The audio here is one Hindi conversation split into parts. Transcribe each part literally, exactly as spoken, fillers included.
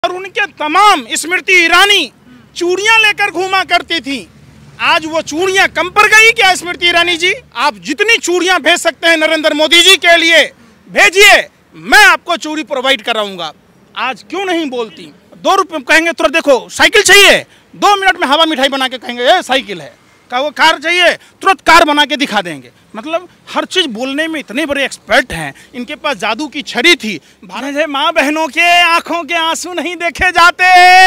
और उनके तमाम स्मृति ईरानी चूड़ियां लेकर घूमा करती थी। आज वो चूड़ियां कम पड़ गई क्या स्मृति ईरानी जी? आप जितनी चूड़ियां भेज सकते हैं नरेंद्र मोदी जी के लिए भेजिए, मैं आपको चूड़ी प्रोवाइड कराऊंगा। आज क्यों नहीं बोलती? दो रुपये कहेंगे तुरंत, देखो साइकिल चाहिए, दो मिनट में हवा मिठाई बना के कहेंगे ये साइकिल है। का वो कार चाहिए, तुरंत कार बना के दिखा देंगे। मतलब हर चीज बोलने में इतने बड़े एक्सपर्ट हैं। इनके पास जादू की छड़ी थी। भारत माँ बहनों के आंखों के आंसू नहीं देखे जाते,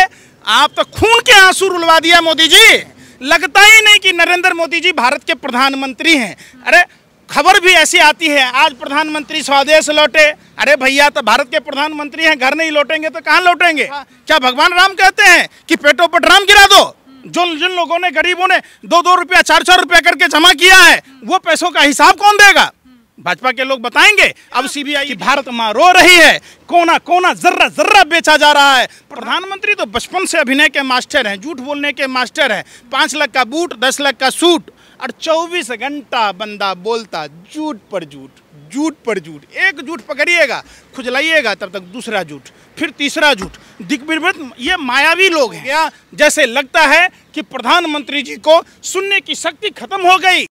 आप तो खून के आंसू रुलवा दिया मोदी जी। लगता ही नहीं कि नरेंद्र मोदी जी भारत के प्रधानमंत्री हैं। अरे खबर भी ऐसी आती है आज प्रधानमंत्री स्वदेश लौटे। अरे भैया तो भारत के प्रधानमंत्री हैं, घर नहीं लौटेंगे तो कहाँ लौटेंगे? क्या भगवान राम कहते हैं कि पेटों पर ड्राम गिरा दो? जो जिन लोगों ने, गरीबों ने दो दो रुपया चार चार रुपया करके जमा किया है, वो पैसों का हिसाब कौन देगा? भाजपा के लोग बताएंगे। अब सीबीआई की भारत माँ रो रही है, कोना कोना जर्रा जर्रा बेचा जा रहा है। प्रधानमंत्री तो बचपन से अभिनय के मास्टर हैं, झूठ बोलने के मास्टर हैं। पाँच लाख का बूट, दस लाख का सूट और चौबीस घंटा बंदा बोलता झूठ पर झूठ, झूठ पर झूठ। एक झूठ पकड़िएगा, खुजलाइएगा, तब तक दूसरा झूठ, फिर तीसरा झूठ। दिग्विजय ये मायावी लोग हैं क्या? जैसे लगता है कि प्रधानमंत्री जी को सुनने की शक्ति खत्म हो गई।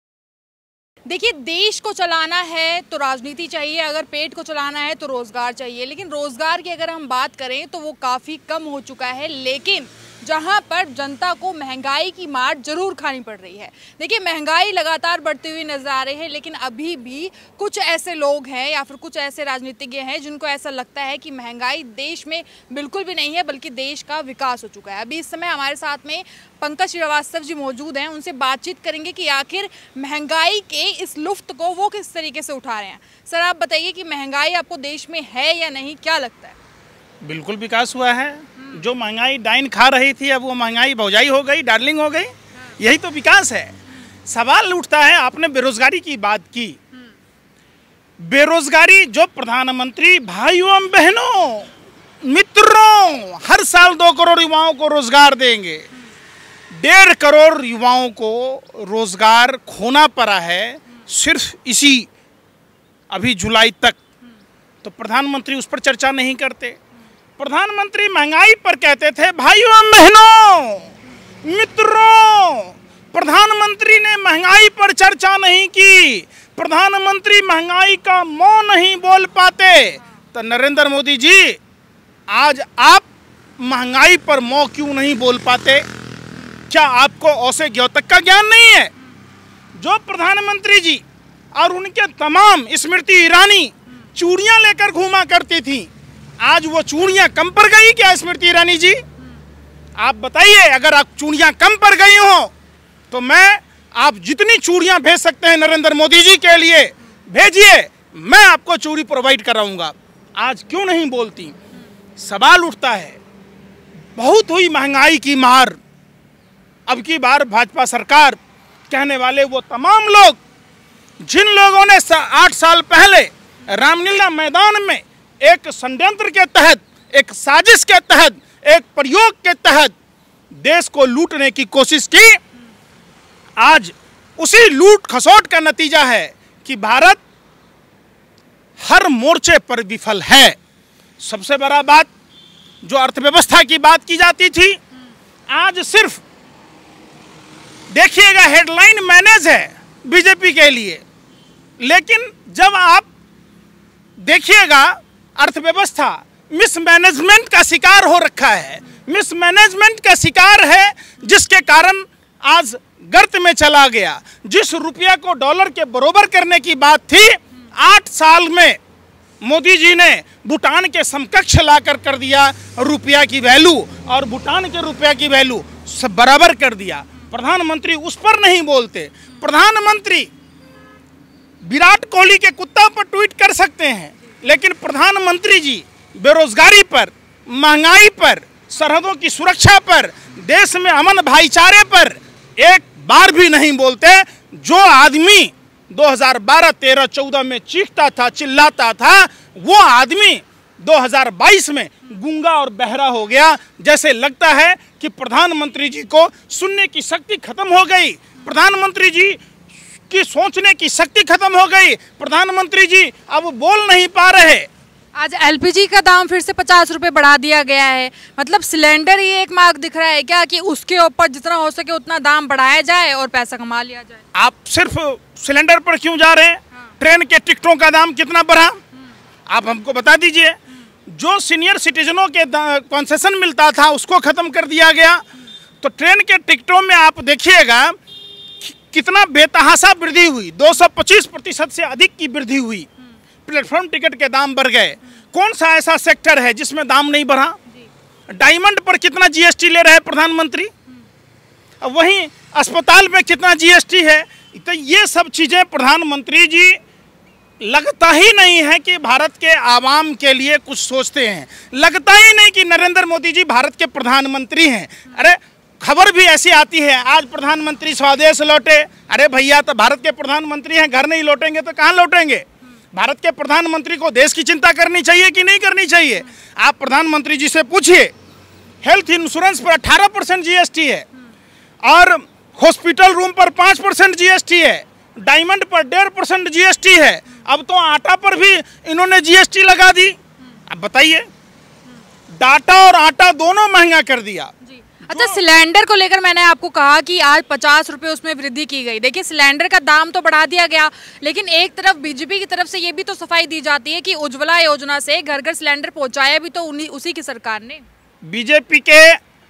देखिए, देश को चलाना है तो राजनीति चाहिए, अगर पेट को चलाना है तो रोजगार चाहिए। लेकिन रोजगार की अगर हम बात करें तो वो काफ़ी कम हो चुका है। लेकिन जहां पर जनता को महंगाई की मार जरूर खानी पड़ रही है। देखिए, महंगाई लगातार बढ़ती हुई नजर आ रही है, लेकिन अभी भी कुछ ऐसे लोग हैं या फिर कुछ ऐसे राजनीतिज्ञ हैं जिनको ऐसा लगता है कि महंगाई देश में बिल्कुल भी नहीं है, बल्कि देश का विकास हो चुका है। अभी इस समय हमारे साथ में पंकज श्रीवास्तव जी मौजूद हैं, उनसे बातचीत करेंगे कि आखिर महंगाई के इस लुफ्त को वो किस तरीके से उठा रहे हैं। सर, आप बताइए कि महंगाई आपको देश में है या नहीं, क्या लगता है? बिल्कुल विकास हुआ है। जो महंगाई डाइन खा रही थी, अब वो महंगाई भौजाई हो गई, डार्लिंग हो गई। यही तो विकास है। सवाल उठता है, आपने बेरोजगारी की बात की। बेरोजगारी जो प्रधानमंत्री भाइयों एवं बहनों, मित्रों, हर साल दो करोड़ युवाओं को रोजगार देंगे। डेढ़ करोड़ युवाओं को रोजगार खोना पड़ा है सिर्फ इसी अभी जुलाई तक। तो प्रधानमंत्री उस पर चर्चा नहीं करते। प्रधानमंत्री महंगाई पर कहते थे भाइयों एवं बहनों, मित्रों। प्रधानमंत्री ने महंगाई पर चर्चा नहीं की। प्रधानमंत्री महंगाई का मौन नहीं बोल पाते। तो नरेंद्र मोदी जी, आज आप महंगाई पर मौन क्यों नहीं बोल पाते? क्या आपको औसे द्योतक का ज्ञान नहीं है? जो प्रधानमंत्री जी और उनके तमाम स्मृति ईरानी चूड़ियां लेकर घूमा करती थी, आज वो चूड़ियां कम पड़ गई क्या स्मृति ईरानी जी? आप बताइए। अगर आप चूड़ियां कम पड़ गई हो तो मैं, आप जितनी चूड़ियां भेज सकते हैं नरेंद्र मोदी जी के लिए भेजिए, मैं आपको चूड़ी प्रोवाइड कराऊंगा। आज क्यों नहीं बोलती? सवाल उठता है, बहुत हुई महंगाई की मार। अब की बार भाजपा सरकार, कहने वाले वो तमाम लोग जिन लोगों ने आठ साल पहले रामलीला मैदान में एक षड्यंत्र के तहत, एक साजिश के तहत, एक प्रयोग के तहत देश को लूटने की कोशिश की, आज उसी लूट खसोट का नतीजा है कि भारत हर मोर्चे पर विफल है। सबसे बड़ा बात, जो अर्थव्यवस्था की बात की जाती थी, आज सिर्फ देखिएगा हेडलाइन मैनेज है बीजेपी के लिए। लेकिन जब आप देखिएगा, अर्थव्यवस्था मिसमैनेजमेंट का शिकार हो रखा है। मिसमैनेजमेंट का शिकार है, जिसके कारण आज गर्त में चला गया। जिस रुपया को डॉलर के बरोबर करने की बात थी, आठ साल में मोदी जी ने भूटान के समकक्ष लाकर कर दिया रुपया की वैल्यू, और भूटान के रुपया की वैल्यू सब बराबर कर दिया। प्रधानमंत्री उस पर नहीं बोलते। प्रधानमंत्री विराट कोहली के कुत्ता पर ट्वीट कर सकते हैं, लेकिन प्रधानमंत्री जी बेरोजगारी पर, महंगाई पर, सरहदों की सुरक्षा पर, देश में अमन भाईचारे पर एक बार भी नहीं बोलते। जो आदमी दो हज़ार बारह, तेरह, चौदह में चीखता था, चिल्लाता था, वो आदमी दो हज़ार बाईस में गूंगा और बहरा हो गया। जैसे लगता है कि प्रधानमंत्री जी को सुनने की शक्ति खत्म हो गई, प्रधानमंत्री जी की सोचने की शक्ति खत्म हो गई, प्रधानमंत्री जी अब बोल नहीं पा रहे। आज एलपीजी का दाम फिर से पचास रुपए बढ़ा दिया गया है, मतलब सिलेंडर ही एक मार्ग दिख रहा है क्या कि उसके ऊपर जितना हो सके उतना दाम बढ़ाया जाए और पैसा कमा लिया जाए? आप सिर्फ सिलेंडर पर क्यों जा रहे हैं? हाँ। ट्रेन के टिकटों का दाम कितना बढ़ा, आप हमको बता दीजिए। जो सीनियर सिटीजनों के कंसेशन मिलता था उसको खत्म कर दिया गया। तो ट्रेन के टिकटों में आप देखिएगा कितना बेतहाशा वृद्धि हुई, दो सौ पच्चीस प्रतिशत से अधिक की वृद्धि हुई। प्लेटफॉर्म टिकट के दाम बढ़ गए। कौन सा ऐसा सेक्टर है जिसमें दाम नहीं बढ़ा? डायमंड पर कितना जीएसटी ले रहे हैं प्रधानमंत्री, वहीं अस्पताल में कितना जीएसटी है। तो ये सब चीजें प्रधानमंत्री जी लगता ही नहीं है कि भारत के आवाम के लिए कुछ सोचते हैं। लगता ही नहीं कि नरेंद्र मोदी जी भारत के प्रधानमंत्री हैं। अरे खबर भी ऐसी आती है आज प्रधानमंत्री स्वदेश लौटे। अरे भैया, तो भारत के प्रधानमंत्री हैं, घर नहीं लौटेंगे तो कहाँ लौटेंगे? भारत के प्रधानमंत्री को देश की चिंता करनी चाहिए कि नहीं करनी चाहिए? आप प्रधानमंत्री जी से पूछिए। हेल्थ इंश्योरेंस पर अठारह परसेंट जीएसटी है और हॉस्पिटल रूम पर पाँच परसेंट जीएसटी है, डायमंड पर डेढ़ परसेंट जीएसटी है। अब तो आटा पर भी इन्होंने जीएसटी लगा दी। अब बताइए, डाटा और आटा दोनों महंगा कर दिया। अच्छा, सिलेंडर को लेकर मैंने आपको कहा कि आज पचास रुपए उसमें वृद्धि की गई। देखिए, सिलेंडर का दाम तो बढ़ा दिया गया, लेकिन एक तरफ बीजेपी की तरफ से ये भी तो सफाई दी जाती है कि उज्ज्वला योजना से घर घर सिलेंडर पहुंचाया भी तो उन्हीं उसी की सरकार ने। बीजेपी के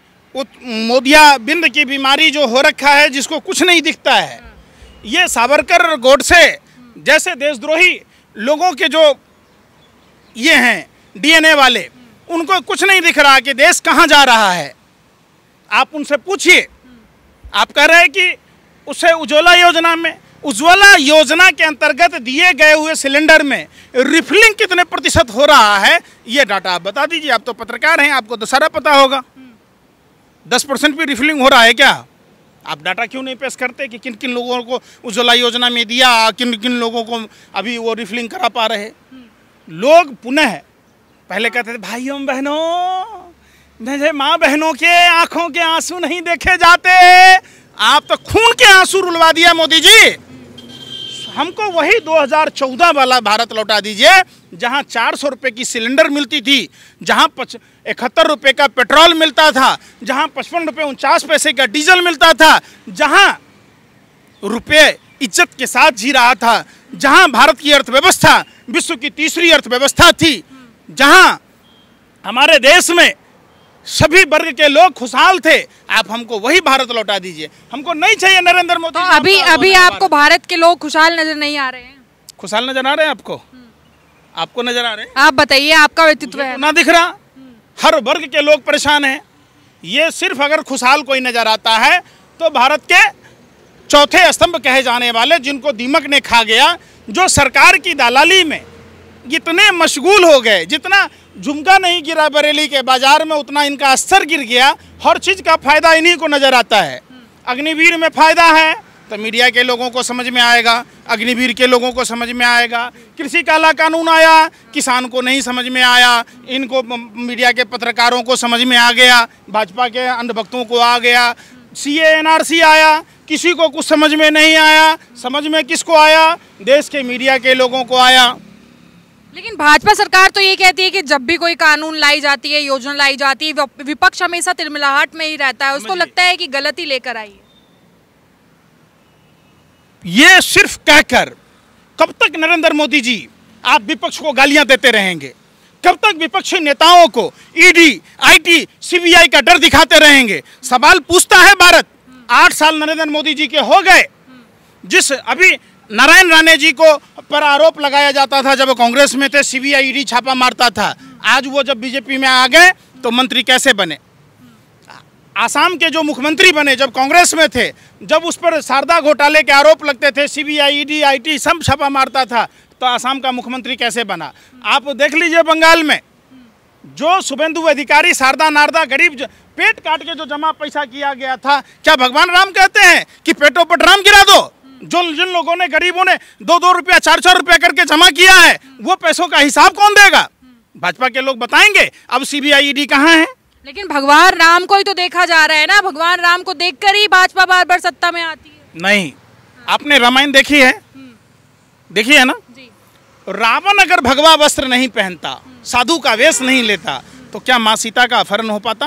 मोदिया बिंद की बीमारी जो हो रखा है, जिसको कुछ नहीं दिखता है, ये सावरकर गोडसे जैसे देशद्रोही लोगों के जो ये हैं डीएनए वाले, उनको कुछ नहीं दिख रहा कि देश कहाँ जा रहा है। आप उनसे पूछिए। आप कह रहे हैं कि उसे उज्ज्वला योजना में, उज्ज्वला योजना के अंतर्गत दिए गए हुए सिलेंडर में रिफिलिंग कितने प्रतिशत हो रहा है, ये डाटा आप बता दीजिए। आप तो पत्रकार हैं, आपको तो सारा पता होगा। दस परसेंट भी रिफिलिंग हो रहा है क्या? आप डाटा क्यों नहीं पेश करते कि किन किन लोगों को उज्ज्वला योजना में दिया, किन किन लोगों को अभी वो रिफिलिंग करा पा रहे? लोग पुनः पहले कहते थे भाइयों बहनों, नहीं, माँ बहनों के आंखों के आंसू नहीं देखे जाते। आप तो खून के आंसू रुलवा दिया मोदी जी। हमको वही दो हज़ार चौदह वाला भारत लौटा दीजिए, जहां चार सौ रुपये की सिलेंडर मिलती थी, जहां इकहत्तर रुपये का पेट्रोल मिलता था, जहां पचपन रुपये उनचास पैसे का डीजल मिलता था, जहां रुपये इज्जत के साथ जी रहा था, जहां भारत की अर्थव्यवस्था विश्व की तीसरी अर्थव्यवस्था थी, जहां हमारे देश में सभी वर्ग के लोग खुशहाल थे। आप हमको वही भारत लौटा दीजिए। हमको नहीं चाहिए नरेंद्र मोदी। तो अभी अभी आपको भारत के लोग खुशहाल नजर नहीं आ रहे हैं? खुशहाल नजर आ रहे हैं आपको? आपको नजर आ रहे हैं? आप बताइए, आपका व्यक्तित्व है ना दिख रहा? हर वर्ग के लोग परेशान हैं। ये सिर्फ अगर खुशहाल कोई नजर आता है तो भारत के चौथे स्तंभ कहे जाने वाले, जिनको दीमक ने खा गया, जो सरकार की दलाली में इतने मशगूल हो गए, जितना झुमका नहीं गिरा बरेली के बाजार में उतना इनका स्तर गिर गया। हर चीज का फायदा इन्हीं को नजर आता है। अग्निवीर में फायदा है तो मीडिया के लोगों को समझ में आएगा, अग्निवीर के लोगों को समझ में आएगा। कृषि काला कानून आया, किसान को नहीं समझ में आया, इनको मीडिया के पत्रकारों को समझ में आ गया, भाजपा के अंधभक्तों को आ गया। सीए एनआरसी आया, किसी को कुछ समझ में नहीं आया। समझ में किसको आया? देश के मीडिया के लोगों को आया। लेकिन भाजपा सरकार तो ये कहती है कि जब भी कोई कानून लाई जाती है, योजना लाई जाती है, विपक्ष हमेशा तिलमिलाहट में ही रहता है। उसको लगता है कि गलती लेकर आई है। ये सिर्फ कहकर कब तक नरेंद्र मोदी जी आप विपक्ष को गालियां देते रहेंगे? कब तक विपक्षी नेताओं को ईडी, आईटी, सीबीआई का डर दिखाते रहेंगे? सवाल पूछता है भारत। आठ साल नरेंद्र मोदी जी के हो गए। जिस अभी नारायण राणे जी को पर आरोप लगाया जाता था जब कांग्रेस में थे, सीबीआई ईडी छापा मारता था। आज वो जब बीजेपी में आ गए तो मंत्री कैसे बने? आसाम के जो मुख्यमंत्री बने जब कांग्रेस में थे, जब उस पर शारदा घोटाले के आरोप लगते थे, सीबीआई ईडी आईटी सब छापा मारता था, तो आसाम का मुख्यमंत्री कैसे बना? आप देख लीजिए बंगाल में जो शुभेंदु अधिकारी, शारदा नारदा, गरीब पेट काट के जो जमा पैसा किया गया था, क्या भगवान राम कहते हैं कि पेटों पर ड्राम गिरा दो? जो जिन लोगों ने, गरीबों ने दो दो रुपया चार चार रुपया करके जमा किया है, वो पैसों का हिसाब कौन देगा? भाजपा के लोग बताएंगे। अब सीबीआई ईडी कहाँ है? लेकिन भगवान राम को ही तो देखा जा रहा है ना। भगवान राम को देखकर ही भाजपा बार बार सत्ता में आती है। नहीं, आपने रामायण देखी है? देखी है ना? जी। रावण अगर भगवा वस्त्र नहीं पहनता, साधु का वेश नहीं लेता, तो क्या माँ सीता का अपहरण हो पाता?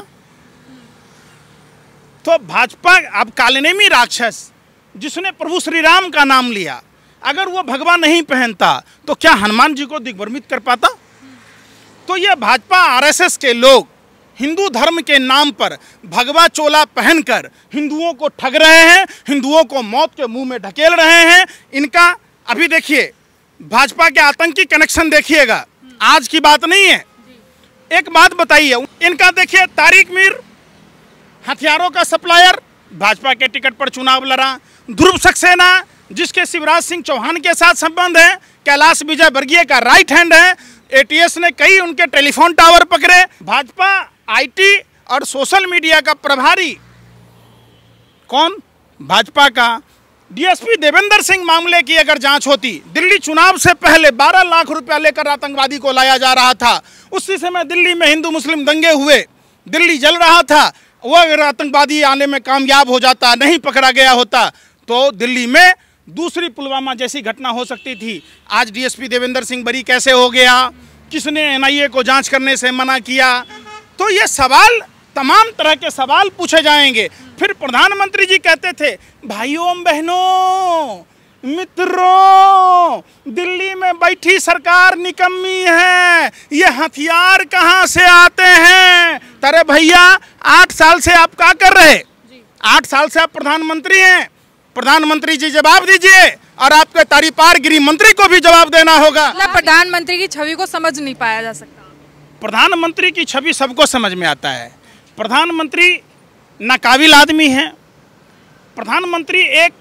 तो भाजपा, अब कालनेमी राक्षस जिसने प्रभु श्री राम का नाम लिया, अगर वो भगवा नहीं पहनता तो क्या हनुमान जी को दिग्भ्रमित कर पाता? तो ये भाजपा आरएसएस के लोग हिंदू धर्म के नाम पर भगवा चोला पहनकर हिंदुओं को ठग रहे हैं, हिंदुओं को मौत के मुंह में ढकेल रहे हैं। इनका अभी देखिए, भाजपा के आतंकी कनेक्शन देखिएगा, आज की बात नहीं है। एक बात बताइए, इनका देखिए, तारिक मीर हथियारों का सप्लायर, भाजपा के टिकट पर चुनाव लड़ा। ध्रुव सक्सेना जिसके शिवराज सिंह चौहान के साथ संबंध है, कैलाश विजयवर्गीय का राइट हैंड है, एटीएस ने कई उनके टेलीफोन टावर पकड़े। भाजपा आईटी और सोशल मीडिया का प्रभारी कौन? भाजपा का डीएसपी देवेंद्र सिंह मामले की अगर जांच होती, दिल्ली चुनाव से पहले बारह लाख रुपया लेकर आतंकवादी को लाया जा रहा था। उसी समय दिल्ली में हिंदू मुस्लिम दंगे हुए, दिल्ली जल रहा था। वो अगर आतंकवादी आने में कामयाब हो जाता, नहीं पकड़ा गया होता, तो दिल्ली में दूसरी पुलवामा जैसी घटना हो सकती थी। आज डीएसपी देवेंद्र सिंह बरी कैसे हो गया? किसने एनआईए को जांच करने से मना किया? तो ये सवाल, तमाम तरह के सवाल पूछे जाएंगे। फिर प्रधानमंत्री जी कहते थे, भाइयों बहनों मित्रों, दिल्ली में बैठी सरकार निकम्मी है, ये हथियार कहाँ से आते हैं? अरे भैया, आठ साल से आप क्या कर रहे? आठ साल से आप प्रधानमंत्री हैं। प्रधानमंत्री जी जवाब दीजिए, और आपके तारीपार गृह मंत्री को भी जवाब देना होगा। प्रधानमंत्री की छवि को समझ नहीं पाया जा सकता। प्रधानमंत्री की छवि सबको समझ में आता है। प्रधानमंत्री नाकाबिल आदमी है। प्रधानमंत्री एक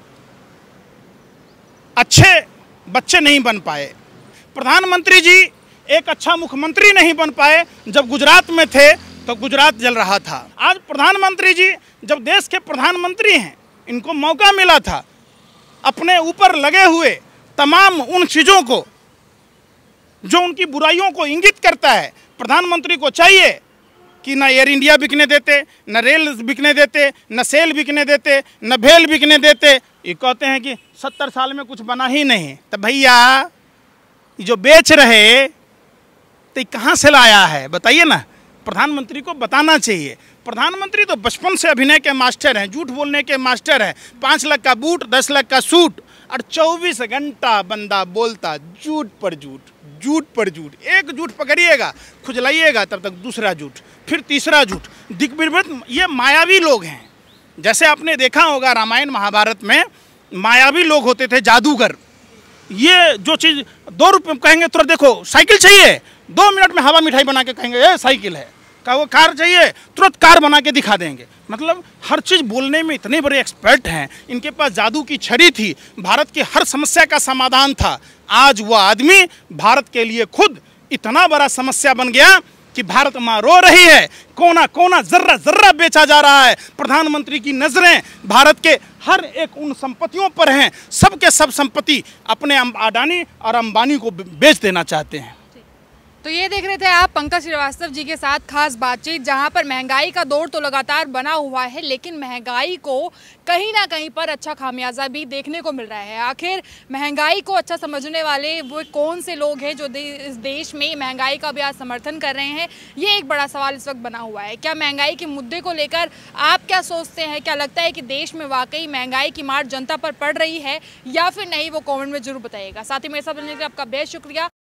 अच्छे बच्चे नहीं बन पाए। प्रधानमंत्री जी एक अच्छा मुख्यमंत्री नहीं बन पाए। जब गुजरात में थे तो गुजरात जल रहा था। आज प्रधानमंत्री जी जब देश के प्रधानमंत्री हैं, इनको मौका मिला था अपने ऊपर लगे हुए तमाम उन चीज़ों को जो उनकी बुराइयों को इंगित करता है। प्रधानमंत्री को चाहिए कि न एयर इंडिया बिकने देते, न रेल बिकने देते, न सेल बिकने देते, न भेल बिकने देते। ये कहते हैं कि सत्तर साल में कुछ बना ही नहीं। तो भैया, जो बेच रहे तो कहाँ से लाया है बताइए ना? प्रधानमंत्री को बताना चाहिए। प्रधानमंत्री तो बचपन से अभिनय के मास्टर हैं, झूठ बोलने के मास्टर हैं। पाँच लाख का बूट, दस लाख का सूट, और चौबीस घंटा बंदा बोलता झूठ पर झूठ, झूठ पर झूठ। एक झूठ पकड़िएगा, खुजलाइएगा, तब तक दूसरा झूठ, फिर तीसरा झूठ। दिग्भ्रमित ये मायावी लोग हैं। जैसे आपने देखा होगा रामायण महाभारत में मायावी लोग होते थे, जादूगर। ये जो चीज़ दो रुपये कहेंगे तुरंत, देखो साइकिल चाहिए, दो मिनट में हवा मिठाई बना के कहेंगे ये साइकिल है। का वो कार चाहिए, तुरंत कार बना के दिखा देंगे। मतलब हर चीज़ बोलने में इतने बड़े एक्सपर्ट हैं। इनके पास जादू की छड़ी थी, भारत की हर समस्या का समाधान था। आज वो आदमी भारत के लिए खुद इतना बड़ा समस्या बन गया कि भारत माँ रो रही है, कोना कोना जर्रा जर्रा बेचा जा रहा है। प्रधानमंत्री की नज़रें भारत के हर एक उन संपत्तियों पर हैं। सबके सब संपत्ति अपने अडानी और अंबानी को बेच देना चाहते हैं। तो ये देख रहे थे आप पंकज श्रीवास्तव जी के साथ खास बातचीत, जहां पर महंगाई का दौर तो लगातार बना हुआ है, लेकिन महंगाई को कहीं ना कहीं पर अच्छा खामियाजा भी देखने को मिल रहा है। आखिर महंगाई को अच्छा समझने वाले वो कौन से लोग हैं जो दे, इस देश में महंगाई का भी आज समर्थन कर रहे हैं, ये एक बड़ा सवाल इस वक्त बना हुआ है। क्या महंगाई के मुद्दे को लेकर आप क्या सोचते हैं? क्या लगता है कि देश में वाकई महंगाई की मार जनता पर पड़ रही है या फिर नहीं? वो कॉमेंट में जरूर बताइएगा। साथ ही मेरे साथ बनने के लिए आपका बेहद शुक्रिया।